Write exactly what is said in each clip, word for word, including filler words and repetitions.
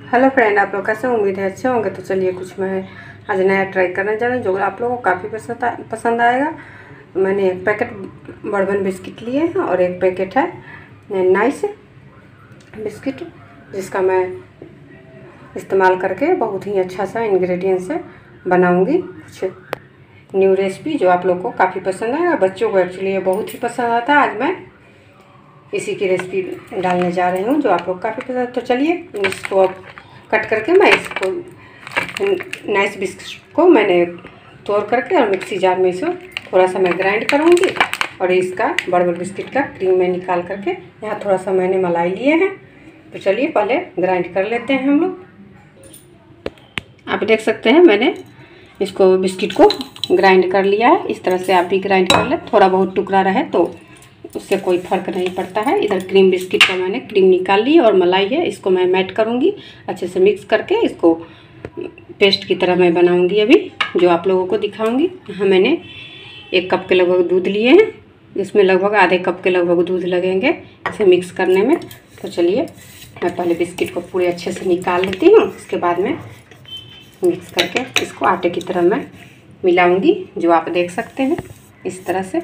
Hello friend, आप लोग कैसे? उम्मीद है अच्छे होंगे। तो चलिए कुछ मैं आज नया ट्राई करने जा रही हूँ जो आप लोगों को काफ़ी पसंद आ, पसंद आएगा। मैंने एक पैकेट बर्बन बिस्किट लिए हैं और एक पैकेट है नाइस बिस्किट, जिसका मैं इस्तेमाल करके बहुत ही अच्छा सा इंग्रेडिएंट से बनाऊंगी कुछ न्यू रेसिपी जो आप लोग को काफ़ी पसंद आएगा। बच्चों को एक्चुअली ये बहुत ही पसंद आता है। आज मैं इसी की रेसिपी डालने जा रही हूँ जो आप लोग काफ़ी पसंद। तो चलिए इसको अब कट करके मैं इसको नाइस बिस्किट को मैंने तोड़ करके और मिक्सी जार में इसे थोड़ा सा मैं ग्राइंड करूँगी और इसका बर्बन बिस्किट का क्रीम में निकाल करके यहाँ थोड़ा सा मैंने मलाई लिए हैं। तो चलिए पहले ग्राइंड कर लेते हैं हम लोग। आप देख सकते हैं मैंने इसको बिस्किट को ग्राइंड कर लिया है। इस तरह से आप भी ग्राइंड कर ले, थोड़ा बहुत टुकड़ा रहे तो उससे कोई फ़र्क नहीं पड़ता है। इधर क्रीम बिस्किट का मैंने क्रीम निकाल ली और मलाई है, इसको मैं मेल्ट करूँगी अच्छे से मिक्स करके। इसको पेस्ट की तरह मैं बनाऊँगी अभी जो आप लोगों को दिखाऊँगी। यहाँ मैंने एक कप के लगभग दूध लिए हैं, इसमें लगभग आधे कप के लगभग दूध लगेंगे इसे मिक्स करने में। तो चलिए मैं पहले बिस्किट को पूरे अच्छे से निकाल लेती हूँ, इसके बाद में मिक्स करके इसको आटे की तरह मैं मिलाऊँगी जो आप देख सकते हैं। इस तरह से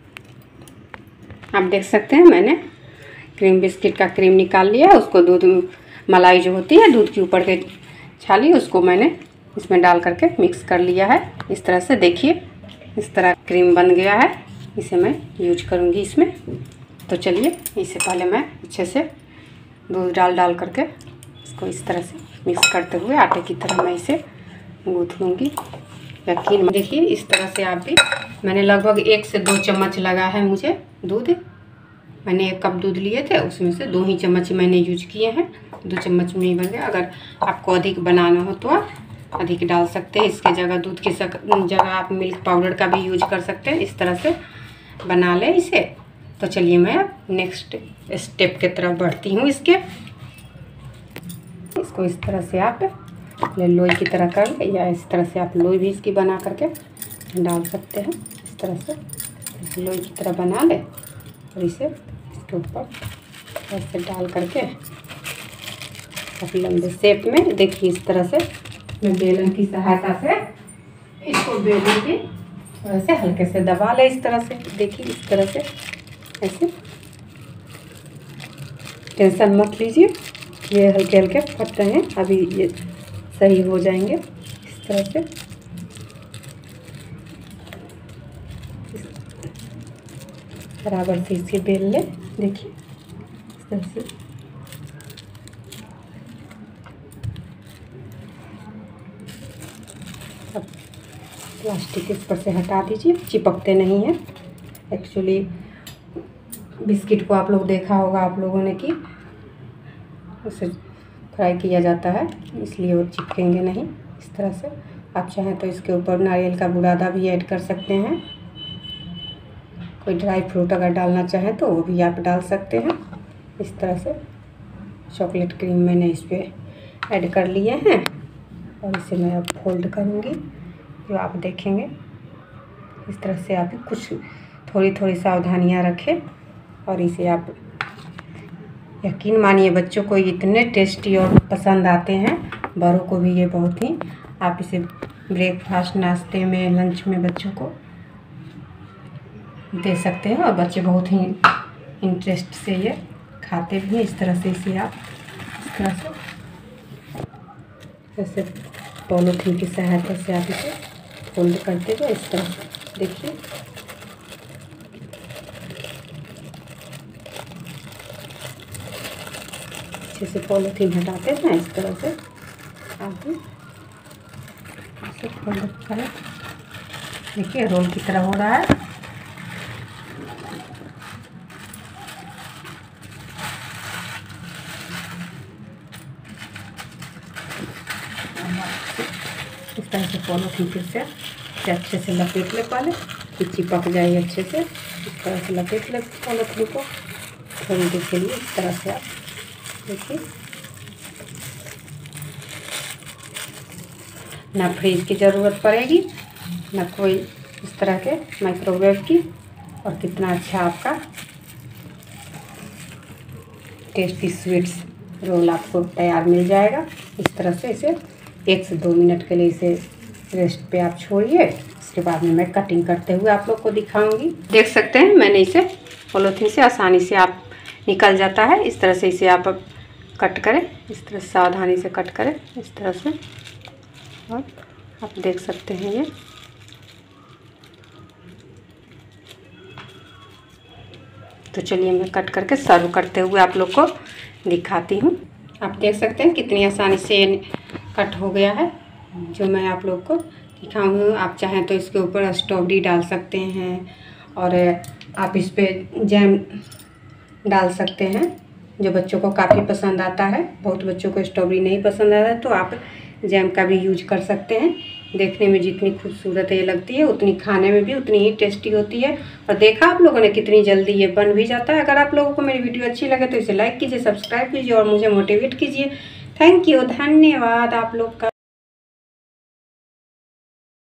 आप देख सकते हैं मैंने क्रीम बिस्किट का क्रीम निकाल लिया है। उसको दूध मलाई जो होती है दूध के ऊपर के छाली, उसको मैंने इसमें डाल करके मिक्स कर लिया है। इस तरह से देखिए इस तरह क्रीम बन गया है। इसे मैं यूज करूँगी इसमें। तो चलिए इसे पहले मैं अच्छे से दूध डाल डाल करके इसको इस तरह से मिक्स करते हुए आटे की तरह मैं इसे गूँथ लूँगी। यकीन देखिए इस तरह से आप भी, मैंने लगभग एक से दो चम्मच लगा है मुझे दूध। मैंने एक कप दूध लिए थे, उसमें से दो ही चम्मच मैंने यूज किए हैं, दो चम्मच में ही बन गया। अगर आपको अधिक बनाना हो तो आप अधिक डाल सकते हैं। इसके जगह दूध की जगह आप मिल्क पाउडर का भी यूज कर सकते हैं। इस तरह से बना लें इसे। तो चलिए मैं अब नेक्स्ट स्टेप की तरफ बढ़ती हूँ। इसके इसको इस तरह से आप लोई की तरह कर ले, या इस तरह से आप लोई भी इसकी बना करके डाल सकते हैं। इस तरह से लोई की तरह बना ले और इसे इसके ऊपर ऐसे डाल करके आप लंबे शेप में देखिए इस तरह से मैं बेलन की सहायता से इसको बेलन के ऐसे हल्के से दबा ले। इस तरह से देखिए इस तरह से ऐसे, टेंशन मत लीजिए, ये हल्के हल्के फट रहे हैं, अभी ये सही हो जाएंगे। इस तरह से बराबर से इसे बेल ले, देखिए इस तरह से। अब प्लास्टिक इस पर से हटा दीजिए, चिपकते नहीं हैं। एक्चुअली बिस्किट को आप लोग देखा होगा आप लोगों ने कि उसे फ्राई किया जाता है, इसलिए वो चिपकेंगे नहीं। इस तरह से आप चाहें तो इसके ऊपर नारियल का बुरादा भी ऐड कर सकते हैं। कोई ड्राई फ्रूट अगर डालना चाहें तो वो भी आप डाल सकते हैं। इस तरह से चॉकलेट क्रीम मैंने इस पर ऐड कर लिए हैं और इसे मैं अब फोल्ड करूँगी जो आप देखेंगे। इस तरह से आप कुछ थोड़ी थोड़ी सावधानियाँ रखें और इसे आप यकीन मानिए बच्चों को इतने टेस्टी और पसंद आते हैं, बड़ों को भी ये बहुत ही। आप इसे ब्रेकफास्ट, नाश्ते में, लंच में बच्चों को दे सकते हैं और बच्चे बहुत ही इंटरेस्ट से ये खाते भी हैं। इस तरह से इसे आप इस तरह से जैसे पॉलीथीन की सहायता से आप इसे फोल्ड करते हुए इस तरह से देखिए अच्छे से पॉलीथीन हटाते हैं। इस तरह से आप भी इसे फोल्ड करें। देखिए रोल की तरह हो रहा है। इस तरह से पॉलीथीन फिर से अच्छे से लपेट ले, पहले कि चिपक जाए अच्छे से। इस तरह से लपेट ले पॉलीथीन को थोड़ी देर के लिए। इस तरह से आप देखिए, ना फ्रीज की ज़रूरत पड़ेगी ना कोई इस तरह के माइक्रोवेव की, और कितना अच्छा आपका टेस्टी स्वीट्स रोल आपको तैयार मिल जाएगा। इस तरह से इसे एक से दो मिनट के लिए इसे रेस्ट पे आप छोड़िए। इसके बाद में मैं कटिंग करते हुए आप लोग को दिखाऊंगी। देख सकते हैं मैंने इसे पॉलीथीन से आसानी से आप निकल जाता है। इस तरह से इसे आप कट करें, इस तरह से सावधानी से कट करें, इस तरह से। और आप देख सकते हैं ये तो चलिए मैं कट करके सर्व करते हुए आप लोग को दिखाती हूँ। आप देख सकते हैं कितनी आसानी से कट हो गया है, जो मैं आप लोग को दिखाऊँ। आप चाहें तो इसके ऊपर स्ट्रॉबेरी डाल सकते हैं और आप इस पर जैम डाल सकते हैं, जो बच्चों को काफ़ी पसंद आता है। बहुत बच्चों को स्ट्रॉबेरी नहीं पसंद आता है तो आप जैम का भी यूज कर सकते हैं। देखने में जितनी खूबसूरत ये लगती है उतनी खाने में भी उतनी ही टेस्टी होती है। और देखा आप लोगों ने कितनी जल्दी ये बन भी जाता है। अगर आप लोगों को मेरी वीडियो अच्छी लगे तो इसे लाइक कीजिए, सब्सक्राइब कीजिए और मुझे मोटिवेट कीजिए। थैंक यू, धन्यवाद आप लोग का।